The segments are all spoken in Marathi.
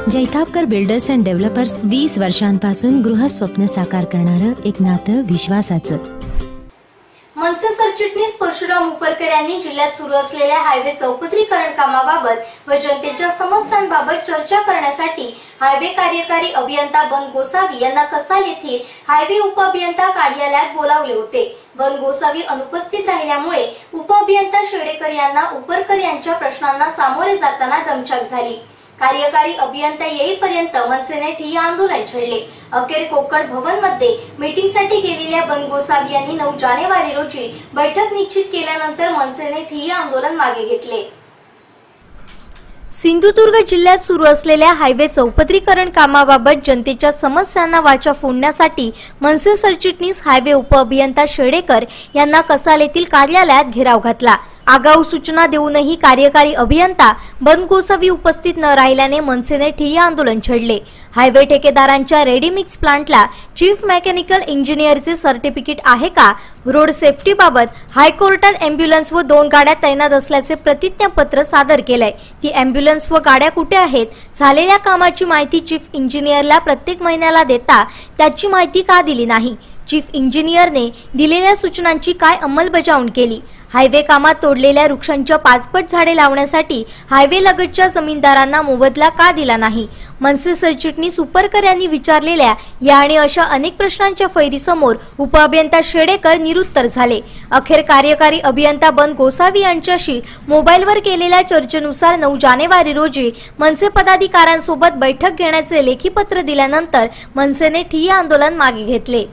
जैतापकर बिल्डर्स अँड डेव्हलपर्स 20 वर्षांपासून गृहस्वप्न साकार करणारं एक नातं विश्वासाचं। मनसे सरचिटणीस परशुराम उपरकर यांनी जिल्ह्यात सुरू असलेल्या हायवे चौपदरीकरण कामाबाबत व जनतेच्या समस्यांबाबत चर्चा करण्यासाठी हायवे कार्यकारी अभियंता बन गोसावी यांना कसाल येथील हायवे उपअभियंता कार्यालयात बोलावले होते। बन गोसावी अनुपस्थित राहिल्यामुळे उपअभियंता शेडेकर यांना उपरकर यांच्या प्रश्नांना सामोरे जाताना दमछाक झाली। कार्यकारी अभियंता येईपर्यंत मनसेने ठिय्या आंदोलन छेडले। अखेर कोकण भवन मध्ये मीटिंगसाठी गेलेल्या बन गोसावी यांनी 9 जानेवारी रोजी बैठक निश्चित केल्यानंतर मनसेने ठिय्या आंदोलन मागे घेतले। सिंधुदुर्ग जिल्ह्यात सुरू असलेल्या हायवे चौपदरीकरण कामाबाबत जनतेच्या समस्यांना वाचा फोडण्यासाठी मनसे सरचिटणीस हायवे उपअभियंता शेडेकर यांना कसाल येथील कार्यालयात घेराव घातला। आगाऊ सूचना देऊनही कार्यकारी अभियंता बन गोसावी उपस्थित न राहिल्याने मनसेने ठिय्या आंदोलन छेडले। हायवे ठेकेदारांच्या रेडीमिक्स प्लांटला चीफ मेकॅनिकल इंजिनियरचे सर्टिफिकेट आहे का? रोड सेफ्टी बाबत हायकोर्टात अँब्युलन्स व 2 गाड्या तैनात असल्याचे प्रतिज्ञापत्र सादर केलंय। ती अँब्युलन्स व गाड्या कुठे आहेत? झालेल्या कामाची माहिती चीफ इंजिनियरला प्रत्येक महिन्याला देता त्याची माहिती का दिली नाही? चीफ इंजिनियरने दिलेल्या सूचनांची काय अंमलबजावणी केली? हायवे कामात तोडलेल्या वृक्षांच्या 5 पट झाडे लावण्यासाठी हायवे लगतच्या जमीनदारांना मोबदला का दिला नाही? मनसे सरचिटणीस उपरकर यांनी विचारलेल्या या आणि अशा अनेक प्रश्नांच्या फैरीसमोर उपअभियंता शेडेकर निरुत्तर झाले। अखेर कार्यकारी अभियंता बन गोसावी यांच्याशी मोबाईलवर केलेल्या चर्चेनुसार 9 जानेवारी रोजी मनसे पदाधिकाऱ्यांसोबत बैठक घेण्याचे लेखी पत्र दिल्यानंतर मनसेने ठिय्या आंदोलन मागे घेतले।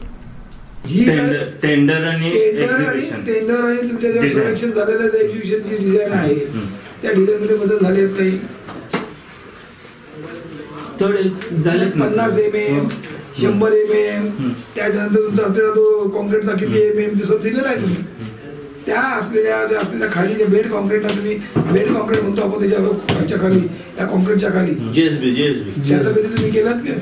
टेंडर आणि तुमच्या जे सिलेक्शन झालेलं एक्झिक्युशनची डिझाईन आहे त्या डिझाईन मध्ये बदल झाले आहेत काही? थोडे झाले 50 mm 100 mm त्यानंतर तुमचा असलेला तो कॉन्क्रीटचा किती mm ते सब दिलेला आहे तुम्ही। त्या असलेल्या खाली जे बेड कॉन्क्रीट तुम्ही बेड कॉन्क्रीट म्हणतो आपण त्याच्या खाली या कॉन्क्रीटच्या खाली जेएसबी त्याचं कधी तुम्ही केलात का?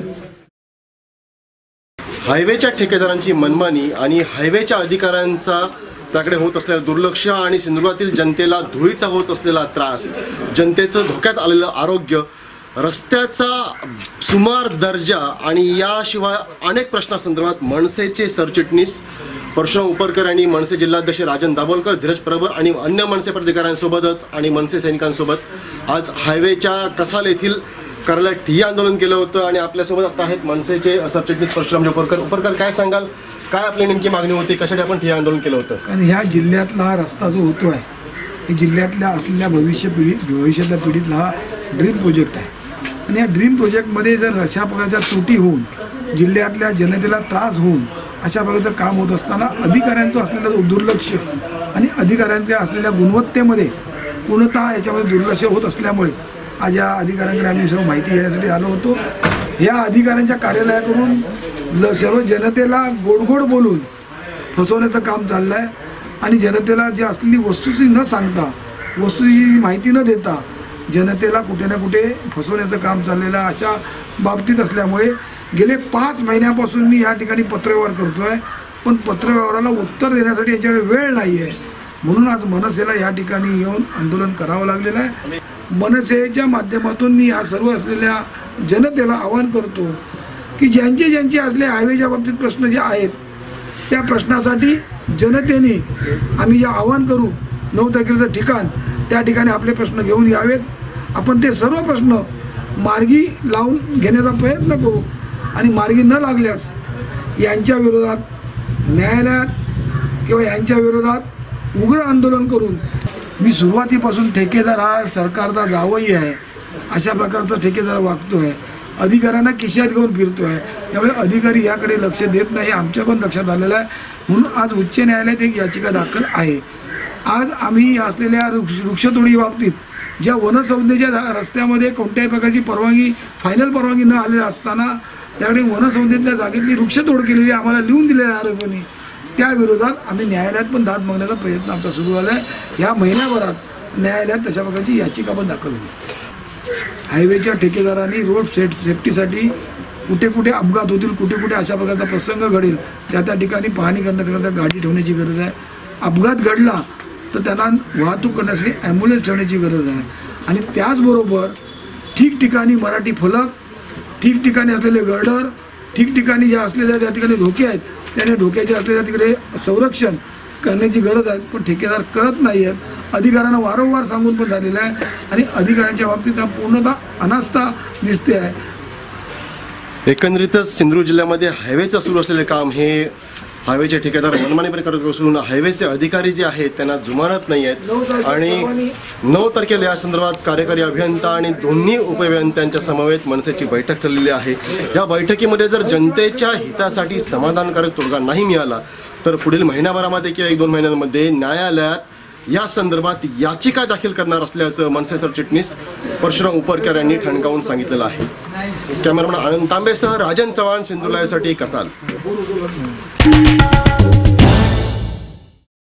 हायवेच्या ठेकेदारांची मनमानी आणि हायवेच्या अधिकाऱ्यांचा त्याकडे होत असलेला दुर्लक्ष आणि सिंधुदुर्गातील जनतेला धुळीचा होत असलेला त्रास, जनतेचं धोक्यात आलेलं आरोग्य, रस्त्याचा सुमार दर्जा आणि याशिवाय अनेक प्रश्नांसंदर्भात मनसेचे सरचिटणीस परशुराम उपरकर यांनी मनसे जिल्हाध्यक्ष राजन दाभोलकर, धीरज प्रभर आणि अन्य मनसे पदाधिकाऱ्यांसोबतच आणि मनसे सैनिकांसोबत आज हायवेच्या कसाल येथील कार्यालयात ठिय्या आंदोलन केलं होतं। आणि आपल्यासोबत आता आहेत मनसेचे सरचिटणीस परशुराम उपरकर। उपरकर, काय सांगाल, काय आपली नेमकी मागणी होती, कशासाठी आपण ठिय्या आंदोलन केलं होतं? कारण ह्या जिल्ह्यातला हा रस्ता जो होतो आहे हे जिल्ह्यातल्या असलेल्या भविष्यातल्या पिढीतला हा ड्रीम प्रोजेक्ट आहे। आणि या ड्रीम प्रोजेक्टमध्ये जर अशा प्रकारच्या त्रुटी होऊन जिल्ह्यातल्या जनतेला त्रास होऊन अशा प्रकारचं काम होत असताना अधिकाऱ्यांचं असलेलं दुर्लक्ष आणि अधिकाऱ्यांच्या असलेल्या गुणवत्तेमध्ये पूर्णतः याच्यामध्ये दुर्लक्ष होत असल्यामुळे आज या अधिकाऱ्यांकडे आम्ही सर्व माहिती घेण्यासाठी आलो होतो। या अधिकाऱ्यांच्या कार्यालयाकडून सर्व जनतेला गोड बोलून फसवण्याचं काम चाललं आहे आणि जनतेला जी असलेली वस्तुस्थिती न सांगता, वस्तूची माहिती न देता जनतेला कुठे ना कुठे फसवण्याचं काम चाललेलं अशा बाबतीत असल्यामुळे गेले 5 महिन्यापासून मी या ठिकाणी पत्रव्यवहार करतोय, पण पत्रव्यवहाराला उत्तर देण्यासाठी यांच्याकडे वेळ नाही आहे। म्हणून आज मनसेला या ठिकाणी येऊन आंदोलन करावं लागलेलं आहे। मनसेच्या माध्यमातून मी या सर्व असलेल्या जनतेला आवाहन करतो की ज्यांचे असले हायवेच्या बाबतीत प्रश्न जे आहेत त्या प्रश्नासाठी जनतेने आम्ही जे आवाहन करू 9 तारखेचं ठिकाण त्या ठिकाणी आपले प्रश्न घेऊन यावेत। आपण ते सर्व प्रश्न मार्गी लावून घेण्याचा प्रयत्न करू आणि मार्गी न लागल्यास यांच्या विरोधात न्यायालयात किंवा यांच्या विरोधात उग्र आंदोलन करून मी सुरुवातीपासून ठेकेदार हा सरकारचा जावई आहे अशा प्रकारचा ठेकेदार वागतोय, अधिकाऱ्यांना खिशात घेऊन फिरतोय। त्यामुळे अधिकारी याकडे लक्ष देत नाही, आमच्या पण लक्षात आलेलं आहे। म्हणून आज उच्च न्यायालयात एक याचिका दाखल आहे। आज आम्ही असलेल्या वृक्षतोडी बाबतीत ज्या वनसंज्ञेच्या रस्त्यामध्ये कोणत्याही प्रकारची परवानगी फायनल परवानगी न आलेली असताना त्याकडे वनसंज्ञेतल्या जागेतली वृक्षतोड केलेली आम्हाला लिहून दिलेल्या आरोपांनी त्या विरोधात आम्ही न्यायालयात पण दाद मागण्याचा प्रयत्न आमचा सुरू झाला आहे। या महिन्याभरात न्यायालयात तशा प्रकारची याचिका पण दाखल होईल। हायवेच्या ठेकेदारांनी रोड सेफ्टीसाठी कुठे कुठे अपघात होतील, कुठे कुठे अशा प्रकारचा प्रसंग घडेल त्या ठिकाणी पाहणी करण्याकरता गाडी ठेवण्याची गरज आहे। अपघात घडला तर त्यांना वाहतूक करण्यासाठी ॲम्ब्युलन्स ठेवण्याची गरज आहे। आणि त्याचबरोबर ठिकठिकाणी मराठी फलक, ठिकठिकाणी असलेले गर्डर, ठिकठिकाणी ज्या असलेल्या त्या ठिकाणी धोके आहेत त्याने धोक्याचे असलेल्या तिकडे संरक्षण करण्याची गरज आहे, पण ठेकेदार करत नाही आहेत. अधिकाऱ्यांना वारंवार सांगून पण झालेलं आहे आणि अधिकाऱ्यांच्या बाबतीत पूर्णतः अनास्था दिसते आहे. एकंदरीतच सिंधुदुर्ग जिल्ह्यामध्ये हायवेचं सुरू असलेले काम हे हायवेचे ठेकेदार मनमानीपणे करत असून हायवेचे अधिकारी जे आहेत त्यांना जुमानत नाही आहेत आणि 9 तारखेला या संदर्भात कार्यकारी अभियंता आणि दोन्ही उपअभियंत्यांच्या समवेत मनसेची बैठक ठरलेली आहे. या बैठकीमध्ये जर जनतेच्या हितासाठी समाधानकारक तोडगा नाही मिळाला तर पुढील महिन्याभरामध्ये किंवा 1-2 महिन्यांमध्ये न्यायालयात या संदर्भात याचिका दाखल करणार असल्याचं मनसे सरचिटणीस परशुराम उपरकर यांनी ठणकावून सांगितलेलं आहे. कॅमेरामॅन आनंद तांबेसह राजन चव्हाण, सिंधुदुर्ग लाईव्हसाठी कसाल.